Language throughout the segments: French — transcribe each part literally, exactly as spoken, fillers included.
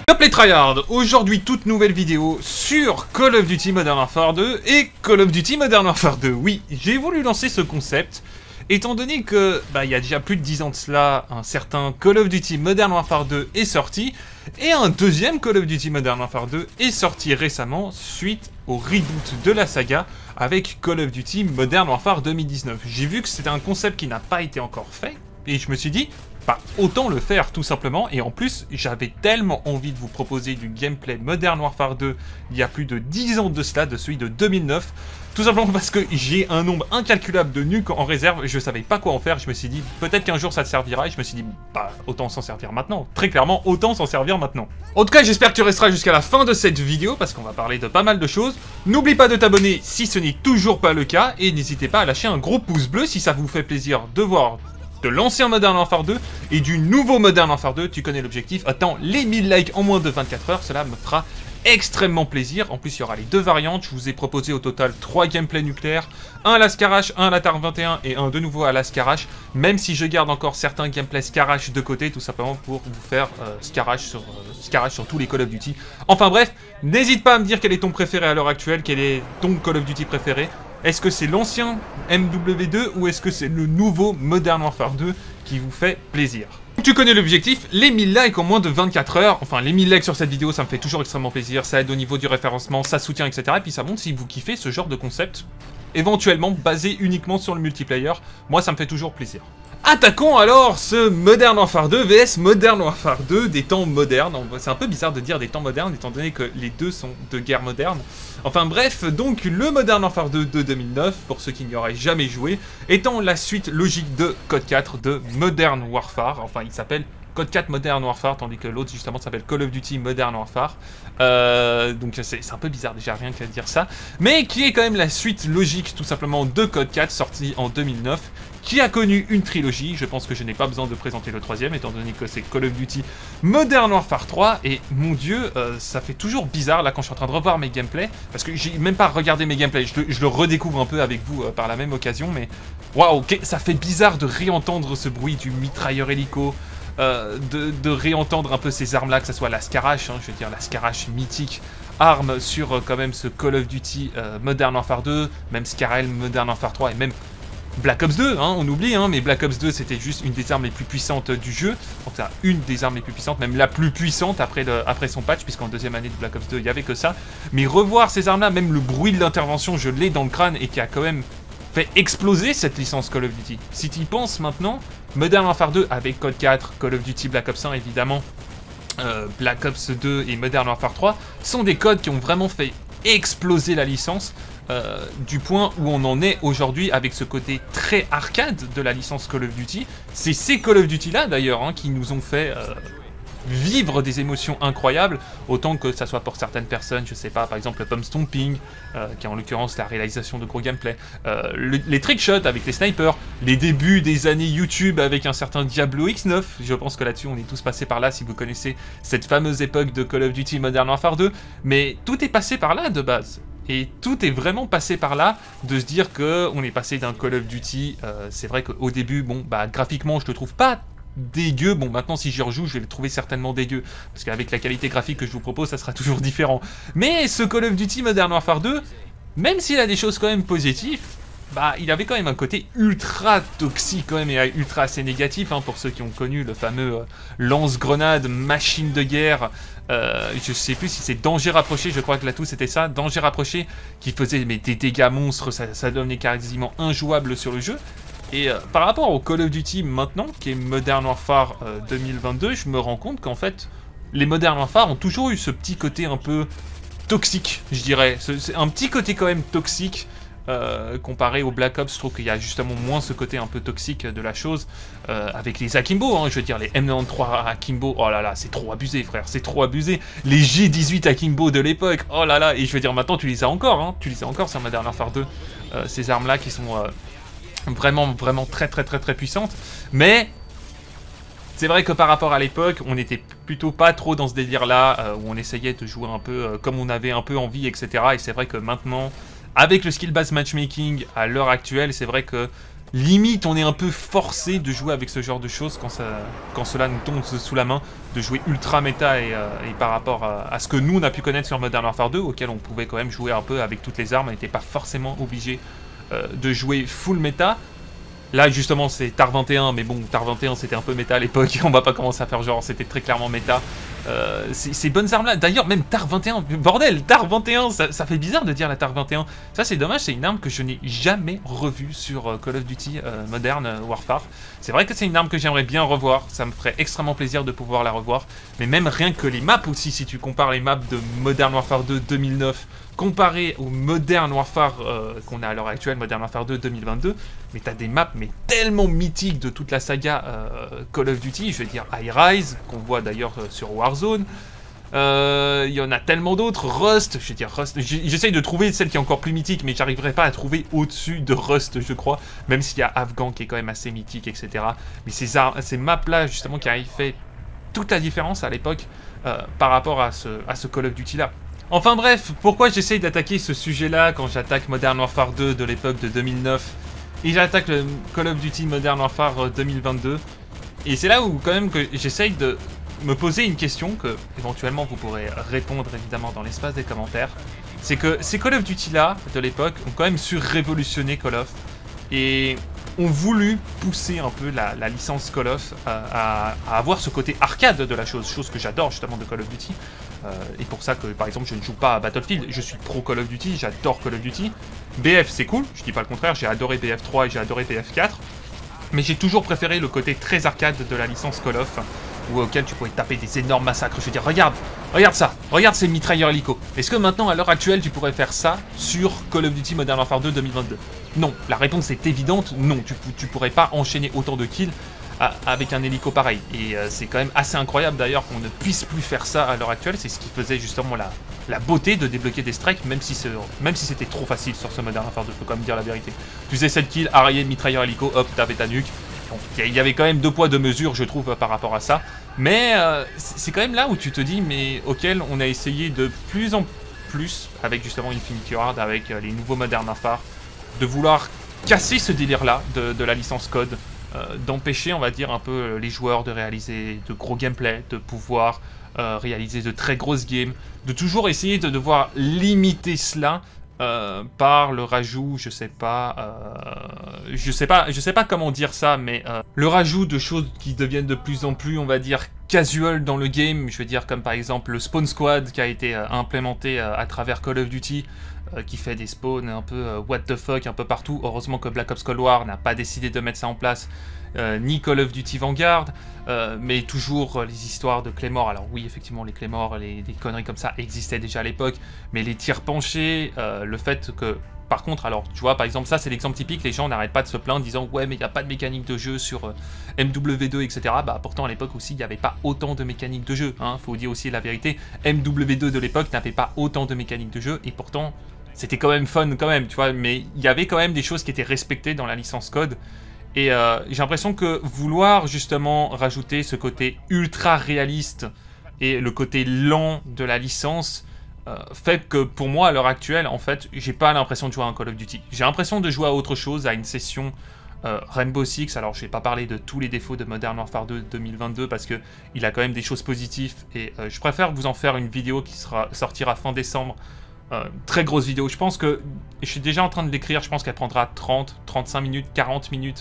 Hop les tryhards, aujourd'hui toute nouvelle vidéo sur Call of Duty Modern Warfare deux et Call of Duty Modern Warfare deux. Oui, j'ai voulu lancer ce concept, étant donné que, bah, il y a déjà plus de dix ans de cela, un certain Call of Duty Modern Warfare deux est sorti, et un deuxième Call of Duty Modern Warfare deux est sorti récemment, suite au reboot de la saga, avec Call of Duty Modern Warfare deux mille dix-neuf. J'ai vu que c'était un concept qui n'a pas été encore fait, et je me suis dit, bah, autant le faire tout simplement, et en plus j'avais tellement envie de vous proposer du gameplay Modern Warfare deux il y a plus de dix ans de cela, de celui de deux mille neuf, tout simplement parce que j'ai un nombre incalculable de nuques en réserve, je savais pas quoi en faire, je me suis dit peut-être qu'un jour ça te servira, et je me suis dit bah autant s'en servir maintenant, très clairement autant s'en servir maintenant. En tout cas j'espère que tu resteras jusqu'à la fin de cette vidéo, parce qu'on va parler de pas mal de choses. N'oublie pas de t'abonner si ce n'est toujours pas le cas, et n'hésitez pas à lâcher un gros pouce bleu si ça vous fait plaisir de voir de l'ancien Modern Warfare deux et du nouveau Modern Warfare deux, tu connais l'objectif, attends les mille likes en moins de vingt-quatre heures, cela me fera extrêmement plaisir. En plus il y aura les deux variantes, je vous ai proposé au total trois gameplays nucléaires, un à la Scarache, un à la Tar vingt et un et un de nouveau à la Scarache, même si je garde encore certains gameplays Scarache de côté, tout simplement pour vous faire euh, Scarache sur, euh, Scarache sur tous les Call of Duty. Enfin bref, n'hésite pas à me dire quel est ton préféré à l'heure actuelle, quel est ton Call of Duty préféré. Est-ce que c'est l'ancien M W deux ou est-ce que c'est le nouveau Modern Warfare deux qui vous fait plaisir? Tu connais l'objectif, les mille likes en moins de vingt-quatre heures. Enfin, les mille likes sur cette vidéo, ça me fait toujours extrêmement plaisir. Ça aide au niveau du référencement, ça soutient, et cetera. Et puis ça montre si vous kiffez ce genre de concept, éventuellement basé uniquement sur le multiplayer. Moi, ça me fait toujours plaisir. Attaquons alors ce Modern Warfare deux vs Modern Warfare deux des temps modernes. C'est un peu bizarre de dire des temps modernes, étant donné que les deux sont de guerre moderne. Enfin bref, donc le Modern Warfare deux de deux mille neuf, pour ceux qui n'y auraient jamais joué, étant la suite logique de Code quatre de Modern Warfare. Enfin, il s'appelle Code quatre Modern Warfare, tandis que l'autre justement s'appelle Call of Duty Modern Warfare. Euh, donc c'est un peu bizarre déjà, rien qu'à dire ça. Mais qui est quand même la suite logique tout simplement de Code quatre, sorti en deux mille neuf, qui a connu une trilogie. Je pense que je n'ai pas besoin de présenter le troisième, étant donné que c'est Call of Duty Modern Warfare trois. Et mon dieu, euh, ça fait toujours bizarre là quand je suis en train de revoir mes gameplays, parce que j'ai même pas regardé mes gameplays, je le, je le redécouvre un peu avec vous euh, par la même occasion, mais waouh, okay, ça fait bizarre de réentendre ce bruit du mitrailleur hélico, euh, de, de réentendre un peu ces armes là, que ce soit la Scarache, hein, je veux dire la Scarache mythique, arme sur euh, quand même ce Call of Duty euh, Modern Warfare deux, même Scarel Modern Warfare trois et même Black Ops deux, hein, on oublie, hein, mais Black Ops deux c'était juste une des armes les plus puissantes du jeu. Enfin, une des armes les plus puissantes, même la plus puissante après, le, après son patch, puisqu'en deuxième année de Black Ops deux il n'y avait que ça. Mais revoir ces armes là, même le bruit de l'intervention, je l'ai dans le crâne, et qui a quand même fait exploser cette licence Call of Duty. Si tu y penses maintenant, Modern Warfare deux avec Code quatre, Call of Duty Black Ops un évidemment, euh, Black Ops deux et Modern Warfare trois sont des codes qui ont vraiment fait exploser la licence. Euh, du point où on en est aujourd'hui avec ce côté très arcade de la licence Call of Duty. C'est ces Call of Duty là d'ailleurs hein, qui nous ont fait euh, vivre des émotions incroyables, autant que ça soit pour certaines personnes, je sais pas, par exemple le pump stomping, euh, qui est en l'occurrence la réalisation de gros gameplay, euh, le, les trickshots avec les snipers, les débuts des années YouTube avec un certain Diablo X neuf, je pense que là-dessus on est tous passés par là si vous connaissez cette fameuse époque de Call of Duty Modern Warfare deux, mais tout est passé par là de base. Et tout est vraiment passé par là, de se dire que on est passé d'un Call of Duty, euh, c'est vrai qu'au début, bon, bah graphiquement, je le trouve pas dégueu. Bon, maintenant, si j'y rejoue, je vais le trouver certainement dégueu, parce qu'avec la qualité graphique que je vous propose, ça sera toujours différent. Mais ce Call of Duty Modern Warfare deux, même s'il a des choses quand même positives, bah, il avait quand même un côté ultra toxique quand même, et ultra assez négatif, hein, pour ceux qui ont connu le fameux euh, lance-grenade, machine de guerre, euh, je sais plus si c'est danger rapproché, je crois que là tout c'était ça, danger rapproché, qui faisait mais, des dégâts monstres, ça, ça devenait quasiment injouable sur le jeu. Et euh, par rapport au Call of Duty maintenant, qui est Modern Warfare euh, deux mille vingt-deux, je me rends compte qu'en fait, les Modern Warfare ont toujours eu ce petit côté un peu toxique, je dirais, c'est un petit côté quand même toxique. Euh, comparé au Black Ops, je trouve qu'il y a justement moins ce côté un peu toxique de la chose, euh, avec les Akimbo, hein, je veux dire les M quatre-vingt-treize Akimbo, oh là là, c'est trop abusé frère, c'est trop abusé, les G dix-huit Akimbo de l'époque, oh là là, et je veux dire maintenant tu les as encore, hein, tu les as encore sur Modern Warfare deux, euh, ces armes là qui sont euh, vraiment vraiment très très très très puissantes, mais c'est vrai que par rapport à l'époque, on était plutôt pas trop dans ce délire là, euh, où on essayait de jouer un peu euh, comme on avait un peu envie, et cetera. Et c'est vrai que maintenant, avec le skill based matchmaking à l'heure actuelle, c'est vrai que limite on est un peu forcé de jouer avec ce genre de choses quand, ça, quand cela nous tombe sous la main, de jouer ultra méta et, euh, et par rapport à, à ce que nous on a pu connaître sur Modern Warfare deux, auquel on pouvait quand même jouer un peu avec toutes les armes, on n'était pas forcément obligé euh, de jouer full méta. Là justement c'est T A R vingt et un, mais bon, T A R vingt et un c'était un peu méta à l'époque, on va pas commencer à faire genre, c'était très clairement méta. Euh, ces bonnes armes là, d'ailleurs même T A R vingt et un, bordel, T A R vingt et un, ça, ça fait bizarre de dire la T A R vingt et un. Ça c'est dommage, c'est une arme que je n'ai jamais revue sur euh, Call of Duty euh, Modern Warfare. C'est vrai que c'est une arme que j'aimerais bien revoir, ça me ferait extrêmement plaisir de pouvoir la revoir. Mais même rien que les maps aussi, si tu compares les maps de Modern Warfare deux deux mille neuf comparé au Modern Warfare euh, qu'on a à l'heure actuelle, Modern Warfare deux deux mille vingt-deux, mais t'as des maps mais tellement mythiques de toute la saga euh, Call of Duty, je veux dire High Rise, qu'on voit d'ailleurs euh, sur Warzone, il euh, y en a tellement d'autres, Rust, je veux dire Rust, j'essaye de trouver celle qui est encore plus mythique, mais j'arriverai pas à trouver au-dessus de Rust, je crois, même s'il y a Afghan qui est quand même assez mythique, et cetera. Mais ces, ces maps-là, justement, qui avaient fait toute la différence à l'époque euh, par rapport à ce, à ce Call of Duty-là. Enfin bref, pourquoi j'essaye d'attaquer ce sujet-là quand j'attaque Modern Warfare deux de l'époque de deux mille neuf et j'attaque le Call of Duty Modern Warfare deux mille vingt-deux. Et c'est là où quand même que j'essaye de me poser une question que éventuellement vous pourrez répondre évidemment dans l'espace des commentaires. C'est que ces Call of Duty-là de l'époque ont quand même su révolutionner Call of et ont voulu pousser un peu la, la licence Call of à, à, à avoir ce côté arcade de la chose, chose que j'adore justement de Call of Duty. Euh, et pour ça que par exemple je ne joue pas à Battlefield, je suis pro Call of Duty, j'adore Call of Duty. B F c'est cool, je dis pas le contraire, j'ai adoré B F trois et j'ai adoré B F quatre. Mais j'ai toujours préféré le côté très arcade de la licence Call of, où auquel tu pouvais taper des énormes massacres. Je veux dire, regarde, regarde ça, regarde ces mitrailleurs hélico. Est-ce que maintenant, à l'heure actuelle, tu pourrais faire ça sur Call of Duty Modern Warfare deux deux mille vingt-deux? Non, la réponse est évidente, non, tu, tu pourrais pas enchaîner autant de kills à, avec un hélico pareil. Et euh, c'est quand même assez incroyable d'ailleurs qu'on ne puisse plus faire ça à l'heure actuelle, c'est ce qui faisait justement la, la beauté de débloquer des strikes, même si c'était trop facile sur ce Modern Warfare deux, faut quand même dire la vérité. Tu faisais sept kills, arrayé, mitrailleur hélico, hop, t'avais ta nuque. Donc il y avait quand même deux poids, deux mesures, je trouve, par rapport à ça. Mais euh, c'est quand même là où tu te dis, mais auquel on a essayé de plus en plus, avec justement Infinity Ward, avec euh, les nouveaux Modern Warfare, de vouloir casser ce délire-là de, de la licence code, euh, d'empêcher, on va dire, un peu les joueurs de réaliser de gros gameplay, de pouvoir euh, réaliser de très grosses games, de toujours essayer de devoir limiter cela. Euh, par le rajout, je sais pas, euh, je sais pas, je sais pas comment dire ça, mais euh, le rajout de choses qui deviennent de plus en plus, on va dire, casual dans le game, je veux dire comme par exemple le spawn squad qui a été euh, implémenté euh, à travers Call of Duty, euh, qui fait des spawns un peu euh, what the fuck un peu partout. Heureusement que Black Ops Cold War n'a pas décidé de mettre ça en place, euh, ni Call of Duty Vanguard, euh, mais toujours euh, les histoires de Claymore. Alors oui, effectivement, les Claymore, les, les conneries comme ça existaient déjà à l'époque, mais les tirs penchés, euh, le fait que... Par contre, alors, tu vois, par exemple, ça, c'est l'exemple typique, les gens n'arrêtent pas de se plaindre, disant « Ouais, mais il n'y a pas de mécanique de jeu sur euh, M W deux, et cetera » Bah, pourtant, à l'époque aussi, il n'y avait pas autant de mécaniques de jeu, hein, faut dire aussi la vérité. M W deux de l'époque n'avait pas autant de mécaniques de jeu, et pourtant, c'était quand même fun, quand même, tu vois, mais il y avait quand même des choses qui étaient respectées dans la licence code, et euh, j'ai l'impression que vouloir, justement, rajouter ce côté ultra réaliste, et le côté lent de la licence... Euh, fait que pour moi à l'heure actuelle en fait j'ai pas l'impression de jouer à un Call of Duty, j'ai l'impression de jouer à autre chose, à une session euh, Rainbow Six. Alors je vais pas parler de tous les défauts de Modern Warfare deux deux mille vingt-deux parce que il a quand même des choses positives et euh, je préfère vous en faire une vidéo qui sera sortira fin décembre, euh, très grosse vidéo, je pense que je suis déjà en train de l'écrire, je pense qu'elle prendra trente, trente-cinq minutes, quarante minutes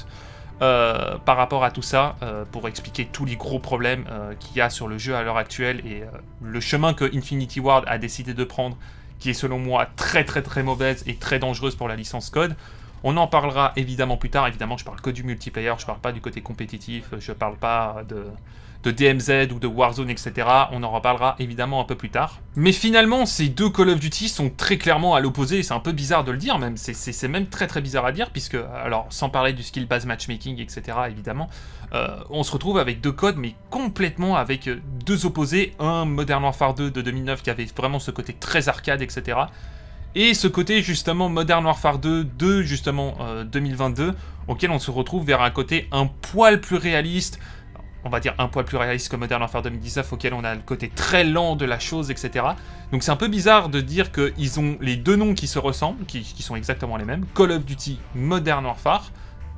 Euh, par rapport à tout ça, euh, pour expliquer tous les gros problèmes euh, qu'il y a sur le jeu à l'heure actuelle et euh, le chemin que Infinity Ward a décidé de prendre, qui est selon moi très très très mauvaise et très dangereuse pour la licence code. On en parlera évidemment plus tard, évidemment je parle que du multiplayer, je parle pas du côté compétitif, je parle pas de... de D M Z ou de Warzone, et cetera. On en reparlera évidemment un peu plus tard. Mais finalement, ces deux Call of Duty sont très clairement à l'opposé, c'est un peu bizarre de le dire même, c'est même très très bizarre à dire, puisque, alors, sans parler du skill base matchmaking, et cetera, évidemment, euh, on se retrouve avec deux codes, mais complètement avec deux opposés, un Modern Warfare deux de deux mille neuf qui avait vraiment ce côté très arcade, et cetera, et ce côté justement Modern Warfare deux de justement euh, deux mille vingt-deux, auquel on se retrouve vers un côté un poil plus réaliste, on va dire un poil plus réaliste que Modern Warfare deux mille dix-neuf, auquel on a le côté très lent de la chose, et cetera. Donc c'est un peu bizarre de dire qu'ils ont les deux noms qui se ressemblent, qui, qui sont exactement les mêmes, Call of Duty Modern Warfare,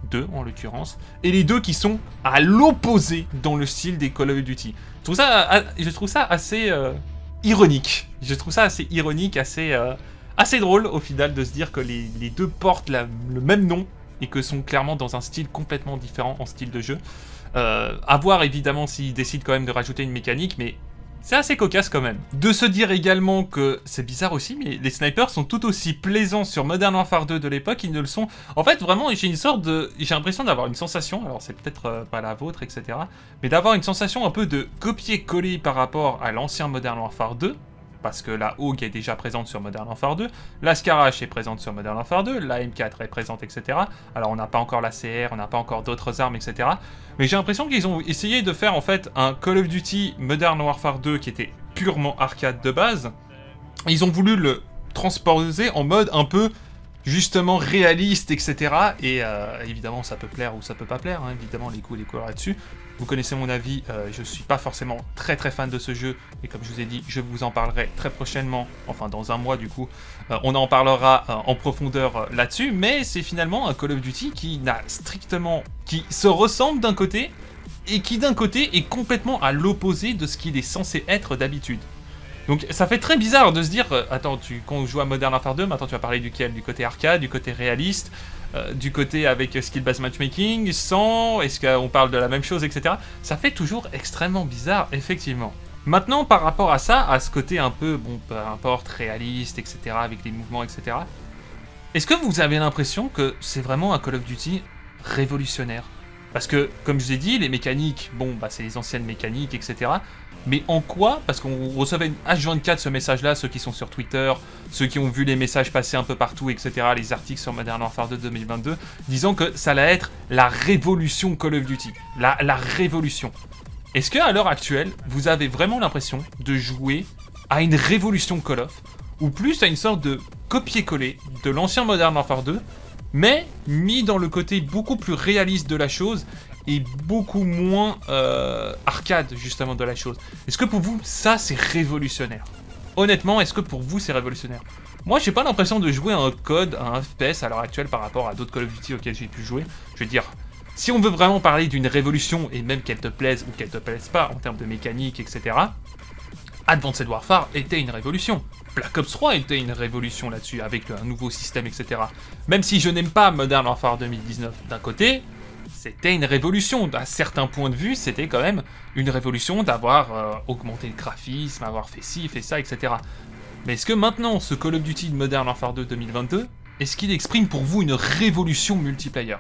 deux en l'occurrence, et les deux qui sont à l'opposé dans le style des Call of Duty. Je trouve ça, je trouve ça assez euh, ironique. Je trouve ça assez ironique, assez, euh, assez drôle au final de se dire que les, les deux portent la, le même nom et que sont clairement dans un style complètement différent en style de jeu. Euh, à voir évidemment s'ils décident quand même de rajouter une mécanique, mais c'est assez cocasse quand même. De se dire également que, c'est bizarre aussi, mais les snipers sont tout aussi plaisants sur Modern Warfare deux de l'époque qu'ils ne le sont. En fait, vraiment, j'ai une sorte de... J'ai l'impression d'avoir une sensation, alors c'est peut-être euh, pas la vôtre, et cetera, mais d'avoir une sensation un peu de copier-coller par rapport à l'ancien Modern Warfare deux, parce que la Hawk est déjà présente sur Modern Warfare deux, la Scarache est présente sur Modern Warfare deux, la M quatre est présente, et cetera. Alors on n'a pas encore la C R, on n'a pas encore d'autres armes, et cetera. Mais j'ai l'impression qu'ils ont essayé de faire en fait un Call of Duty Modern Warfare deux qui était purement arcade de base. Ils ont voulu le transposer en mode un peu justement réaliste, et cetera. Et euh, évidemment ça peut plaire ou ça peut pas plaire, hein, évidemment les coups et les couleurs là-dessus. Vous connaissez mon avis, euh, je suis pas forcément très très fan de ce jeu, et comme je vous ai dit, je vous en parlerai très prochainement, enfin dans un mois du coup, euh, on en parlera euh, en profondeur euh, là-dessus, mais c'est finalement un Call of Duty qui n'a strictement, qui se ressemble d'un côté, et qui d'un côté est complètement à l'opposé de ce qu'il est censé être d'habitude. Donc ça fait très bizarre de se dire, euh, attends, tu, quand on joue à Modern Warfare deux, maintenant tu vas parler duquel? Du côté arcade, du côté réaliste, euh, du côté avec euh, skill-based matchmaking, sans, est-ce qu'on parle de la même chose, et cetera. Ça fait toujours extrêmement bizarre, effectivement. Maintenant, par rapport à ça, à ce côté un peu, bon, peu importe, réaliste, et cetera, avec les mouvements, et cetera, est-ce que vous avez l'impression que c'est vraiment un Call of Duty révolutionnaire? Parce que, comme je vous ai dit, les mécaniques, bon, bah c'est les anciennes mécaniques, et cetera. Mais en quoi? Parce qu'on recevait une H vingt-quatre ce message-là, ceux qui sont sur Twitter, ceux qui ont vu les messages passer un peu partout, et cetera, les articles sur Modern Warfare deux deux mille vingt-deux, disant que ça allait être la révolution Call of Duty. La, la révolution. Est-ce qu'à l'heure actuelle, vous avez vraiment l'impression de jouer à une révolution Call of, ou plus à une sorte de copier-coller de l'ancien Modern Warfare deux, mais mis dans le côté beaucoup plus réaliste de la chose, et beaucoup moins euh, arcade justement de la chose. Est-ce que pour vous, ça c'est révolutionnaire? Honnêtement, est-ce que pour vous c'est révolutionnaire? Moi, j'ai pas l'impression de jouer à un code, à un F P S à l'heure actuelle par rapport à d'autres Call of Duty auxquels j'ai pu jouer. Je veux dire, si on veut vraiment parler d'une révolution, et même qu'elle te plaise ou qu'elle te plaise pas en termes de mécanique, et cetera, Advanced Warfare était une révolution. Black Ops trois était une révolution là-dessus, avec un nouveau système, et cetera. Même si je n'aime pas Modern Warfare deux mille dix-neuf d'un côté, c'était une révolution. À certains points de vue, c'était quand même une révolution d'avoir euh, augmenté le graphisme, avoir fait ci, fait ça, et cetera. Mais est-ce que maintenant, ce Call of Duty de Modern Warfare deux deux mille vingt-deux, est-ce qu'il exprime pour vous une révolution multiplayer?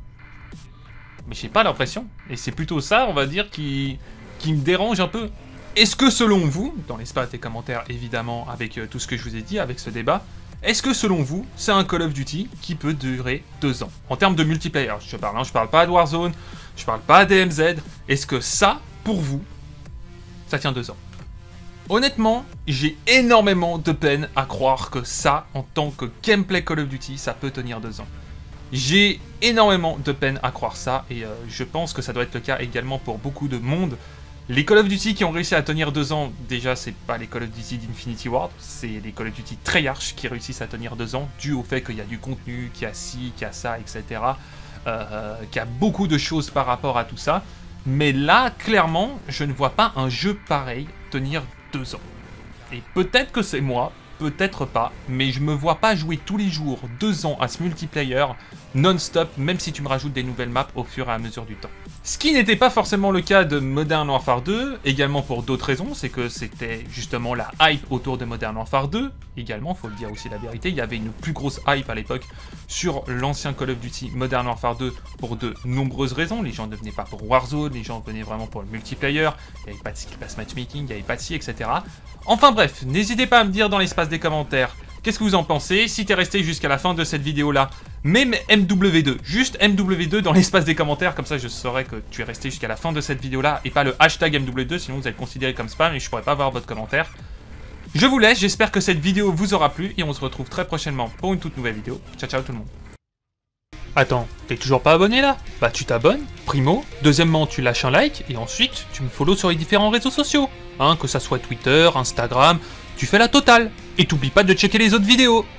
Mais j'ai pas l'impression. Et c'est plutôt ça, on va dire, qui, qui me dérange un peu. Est-ce que selon vous, dans l'espace des commentaires évidemment, avec euh, tout ce que je vous ai dit, avec ce débat, est-ce que selon vous, c'est un Call of Duty qui peut durer deux ans? En termes de multiplayer, je parle, hein, je parle pas de Warzone, je parle pas d'A M Z. Est-ce que ça, pour vous, ça tient deux ans? Honnêtement, j'ai énormément de peine à croire que ça, en tant que gameplay Call of Duty, ça peut tenir deux ans. J'ai énormément de peine à croire ça, et euh, je pense que ça doit être le cas également pour beaucoup de monde. Les Call of Duty qui ont réussi à tenir deux ans, déjà c'est pas les Call of Duty d'Infinity Ward, c'est les Call of Duty Treyarch qui réussissent à tenir deux ans, dû au fait qu'il y a du contenu, qu'il y a ci, qu'il y a ça, et cetera. Euh, qu'il y a beaucoup de choses par rapport à tout ça. Mais là, clairement, je ne vois pas un jeu pareil tenir deux ans. Et peut-être que c'est moi, peut-être pas, mais je me vois pas jouer tous les jours deux ans à ce multiplayer non-stop, même si tu me rajoutes des nouvelles maps au fur et à mesure du temps. Ce qui n'était pas forcément le cas de Modern Warfare deux, également pour d'autres raisons, c'est que c'était justement la hype autour de Modern Warfare deux, également, faut le dire aussi la vérité, il y avait une plus grosse hype à l'époque sur l'ancien Call of Duty Modern Warfare deux pour de nombreuses raisons, les gens ne venaient pas pour Warzone, les gens venaient vraiment pour le multiplayer, il n'y avait pas de skill-based matchmaking, il n'y avait pas de ci, et cetera. Enfin bref, n'hésitez pas à me dire dans l'espace des commentaires qu'est-ce que vous en pensez. Si t'es resté jusqu'à la fin de cette vidéo-là, même M W deux, juste M W deux dans l'espace des commentaires, comme ça je saurais que tu es resté jusqu'à la fin de cette vidéo-là, et pas le hashtag M W deux, sinon vous allez le considérer comme spam et je pourrais pas voir votre commentaire. Je vous laisse, j'espère que cette vidéo vous aura plu, et on se retrouve très prochainement pour une toute nouvelle vidéo. Ciao ciao tout le monde. Attends, t'es toujours pas abonné là? Bah tu t'abonnes, primo, deuxièmement tu lâches un like, et ensuite tu me follow sur les différents réseaux sociaux, hein, que ça soit Twitter, Instagram, tu fais la totale. Et t'oublies pas de checker les autres vidéos.